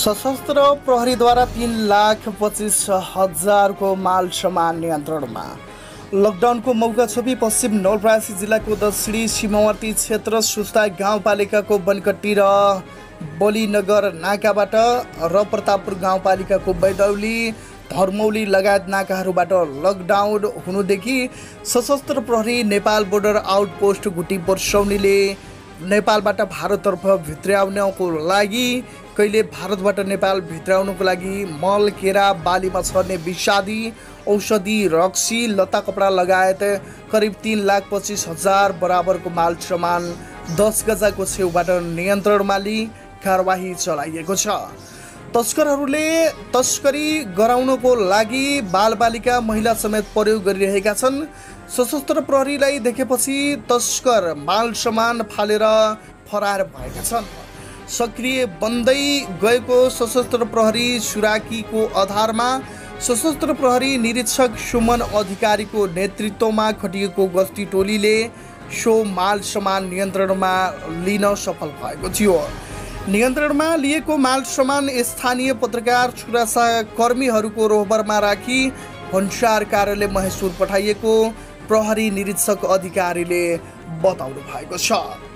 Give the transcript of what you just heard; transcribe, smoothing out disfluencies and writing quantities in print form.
सशस्त्र प्रहरीद्वारा 3,25,000 को माल सामान नियन्त्रणमा। लकडाउनको मौका छोपी पश्चिम नवलपरासी जिल्लाको दक्षिणी सीमावर्ती क्षेत्र सुस्ता गाउँपालिकाको बनकट्टी र बलिनगर नाकाबाट र प्रतापपुर गाउँपालिकाको बैदौली धर्मौली लगायत नाकाहरूबाट लकडाउन हुनुदेखि सशस्त्र प्रहरी नेपाल बोर्डर आउटपोस्ट गुटी वर्षौनीले नेपालबाट भारततर्फ भित्र्याउनको लागि कहिले भारतबाट नेपाल भित्र्याउनको लागि मल केरा बालीमा छर्ने विषादी औषधि रक्सी लत्ता कपडा लगायत करिब 3,25,000 बराबरको माल सामान 10 गजाको छेउबाट नियन्त्रणमा लिई कारबाही चलाइएको छ। तस्करहरूले तस्करी गराउनको लागि बालबालिका महिला समेत प्रयोग गरिरहेका छन्। सशस्त्र प्रहरीलाई देखेपछि तस्कर माल सामान फालेर फरार भएका छन्। सक्रिय बन्दै गएको सशस्त्र प्रहरी सुराकीको आधारमा सशस्त्र प्रहरी निरीक्षक सुमन अधिकारीको नेतृत्वमा खटिएको गस्ती टोलीले सो माल सामान नियन्त्रणमा लिन सफल भएको थियो। नियन्त्रणमा लिएको माल सामान स्थानीय पत्रकार सुरक्षा कर्मीहरूको रोहबरमा राखी भन्सार कार्यालय महेशपुर पठाइएको प्रहरी निरीक्षक अधिकारीले बताउनु भएको छ।